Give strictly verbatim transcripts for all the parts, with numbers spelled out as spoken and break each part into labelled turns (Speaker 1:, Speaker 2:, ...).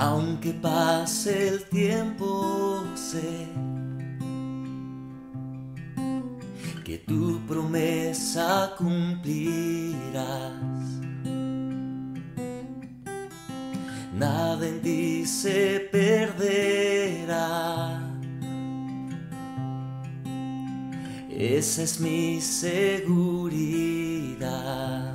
Speaker 1: Aunque pase el tiempo, sé que tu promesa cumplirás. Nada en ti se perderá. Esa es mi seguridad.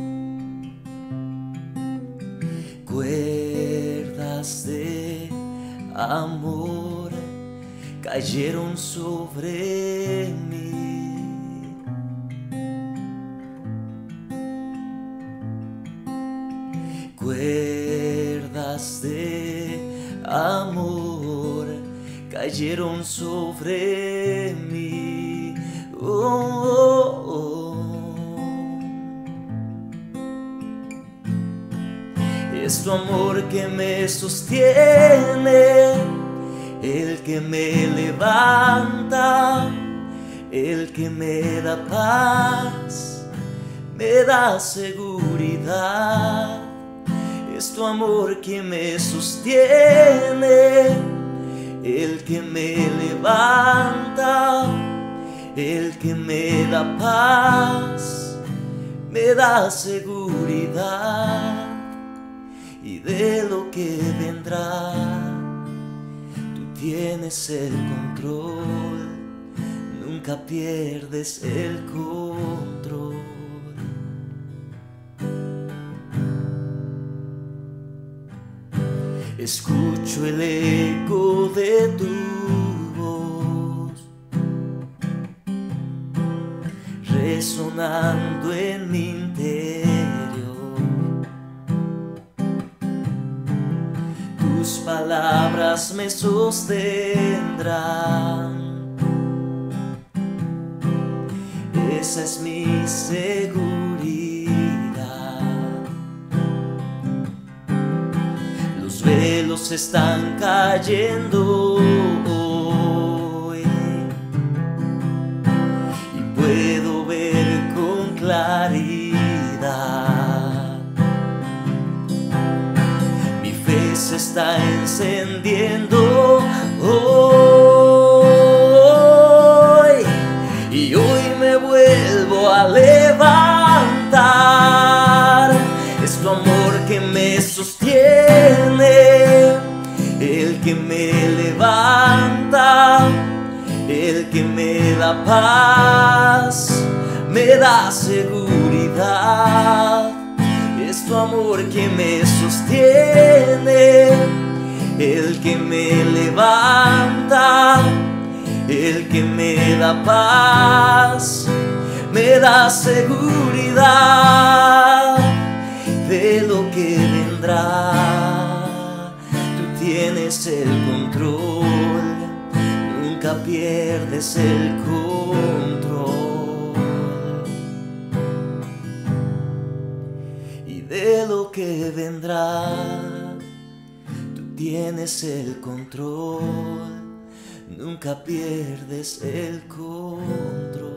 Speaker 1: Cuerdas de amor cayeron sobre mí. Cuerdas de amor cayeron sobre mí. Oh, oh, oh. Es tu amor que me sostiene, el que me levanta, el que me da paz, me da seguridad. Es tu amor que me sostiene, el que me levanta, el que me da paz, me da seguridad. Y de lo que vendrá, tú tienes el control, nunca pierdes el control. Escucho el eco de tu voz resonando en mi interior. Tus palabras me sostendrán. Esa es mi seguridad. Los velos están cayendo hoy y puedo ver con claridad. Mi fe se está encendiendo hoy y hoy me vuelvo a levantar. Es tu amor que me sostiene, el que me levanta, el que me da paz, me da seguridad. Es tu amor que me sostiene, el que me levanta, el que me da paz, me da seguridad. De lo que vendrá, tú tienes el control, nunca pierdes el control. Y de lo que vendrá, tú tienes el control, nunca pierdes el control.